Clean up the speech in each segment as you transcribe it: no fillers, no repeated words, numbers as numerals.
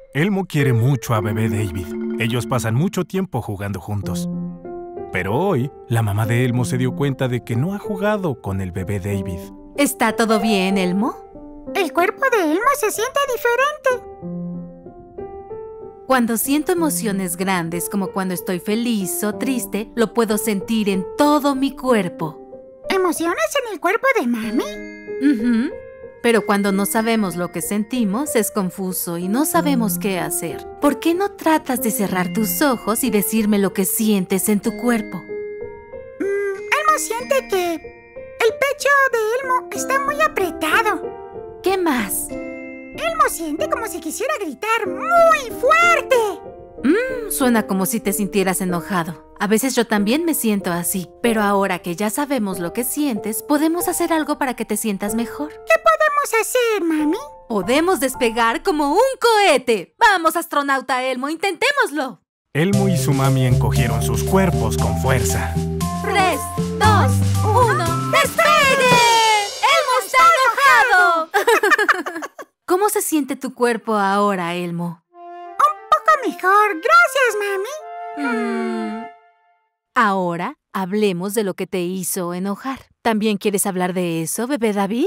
Elmo quiere mucho a bebé David. Ellos pasan mucho tiempo jugando juntos. Pero hoy, la mamá de Elmo se dio cuenta de que no ha jugado con el bebé David. ¿Está todo bien, Elmo? El cuerpo de Elmo se siente diferente. Cuando siento emociones grandes, como cuando estoy feliz o triste, lo puedo sentir en todo mi cuerpo. ¿Emociones en el cuerpo de mami? Pero cuando no sabemos lo que sentimos, es confuso y no sabemos qué hacer. ¿Por qué no tratas de cerrar tus ojos y decirme lo que sientes en tu cuerpo? Elmo siente que el pecho de Elmo está muy apretado. ¿Qué más? Elmo siente como si quisiera gritar muy fuerte. Suena como si te sintieras enojado. A veces yo también me siento así. Pero ahora que ya sabemos lo que sientes, podemos hacer algo para que te sientas mejor. ¿Qué podemos hacer, mami? Podemos despegar como un cohete. ¡Vamos, astronauta Elmo! ¡Intentémoslo! Elmo y su mami encogieron sus cuerpos con fuerza. 3, 2, 1, ¡despegue! ¡Elmo está enojado! ¿Cómo se siente tu cuerpo ahora, Elmo? Un poco mejor. Gracias, mami. Ahora hablemos de lo que te hizo enojar. ¿También quieres hablar de eso, bebé David?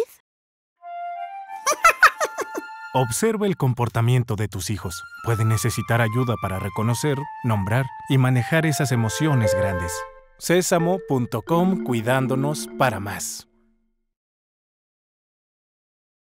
Observa el comportamiento de tus hijos. Pueden necesitar ayuda para reconocer, nombrar y manejar esas emociones grandes. Sésamo.com, cuidándonos para más.